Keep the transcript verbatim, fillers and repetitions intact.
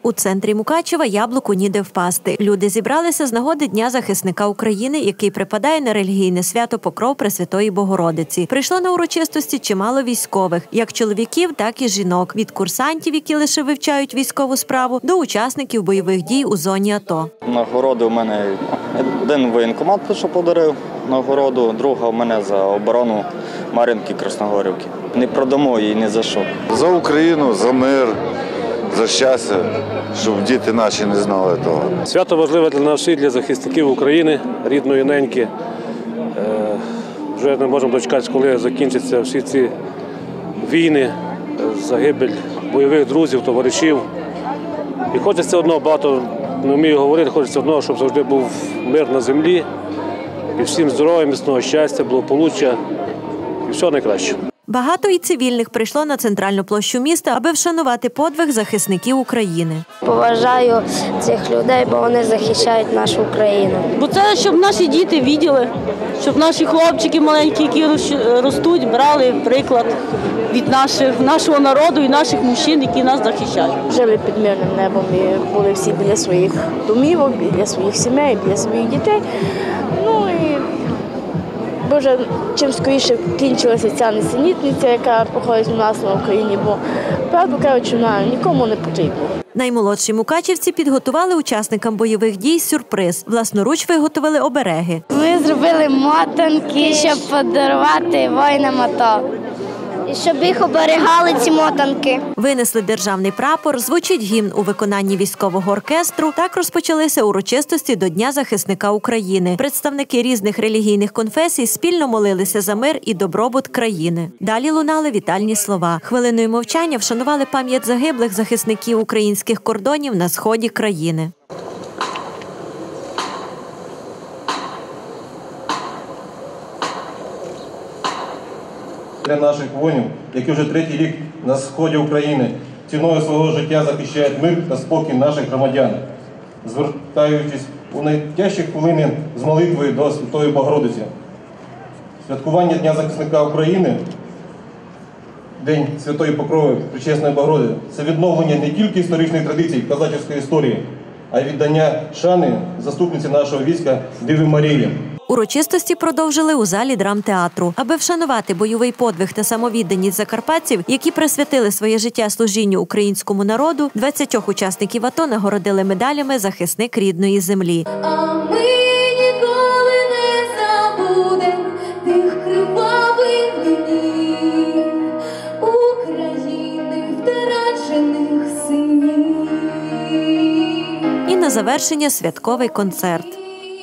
У центрі Мукачева яблуку ніде впасти. Люди зібралися з нагоди Дня захисника України, який припадає на релігійне свято Покров Пресвятої Богородиці. Прийшло на урочистості чимало військових, як чоловіків, так і жінок. Від курсантів, які лише вивчають військову справу, до учасників бойових дій у зоні АТО. Нагороди у мене один воєнкомат, що подарив нагороду, друга у мене за оборону Мар'їнки, Красногорівки. Не продамо її ні за що. За Україну, за мир, за щастя, щоб діти наші не знали того. Свято важливе для нас всіх, для захисників України, рідної неньки. Вже не можемо дочекатися, коли закінчаться всі ці війни, загибель бойових друзів, товаришів. І хочеться одного, багато не вмію говорити, хочеться одного, щоб завжди був мир на землі. І всім здоров'я, міцного щастя, благополуччя і всього найкраще. Багато і цивільних прийшло на центральну площу міста, аби вшанувати подвиг захисників України. Поважаю цих людей, бо вони захищають нашу Україну. Бо це, щоб наші діти бачили, щоб наші хлопчики маленькі, які ростуть, брали приклад від наших, нашого народу і наших мужчин, які нас захищають. Жили під мирним небом і були всі біля своїх домівок, біля своїх сімей, біля своїх дітей. Ну і Боже, чим скоріше кінчилася ця несенітниця, яка проходить у нас на Україні, бо, правду кажучи, вона нікому не потрібна. Наймолодші мукачівці підготували учасникам бойових дій сюрприз. Власноруч виготовили обереги. Ми зробили мотанки, щоб подарувати воїнам АТО. І щоб їх оберігали ці мотанки. Винесли державний прапор, звучить гімн у виконанні військового оркестру. Так розпочалися урочистості до Дня захисника України. Представники різних релігійних конфесій спільно молилися за мир і добробут країни. Далі лунали вітальні слова. Хвилиною мовчання вшанували пам'ять загиблих захисників українських кордонів на сході країни. Для наших воїнів, які вже третій рік на сході України ціною свого життя захищають мир та спокій наших громадян, звертаючись у найтяжчі хвилини з молитвою до Святої Богородиці. Святкування Дня захисника України, День Святої Покрови Пречесної Богородиці – це відновлення не тільки історичної традиції козацької історії, а й віддання шани заступниці нашого війська Діві Марії. Урочистості продовжили у залі драмтеатру. Аби вшанувати бойовий подвиг та самовідданість закарпатців, які присвятили своє життя служінню українському народу, двадцятьох учасників АТО нагородили медалями «Захисник рідної землі». А ми ніколи не забудем тих кривавих днів України, втрачених синів. І на завершення святковий концерт.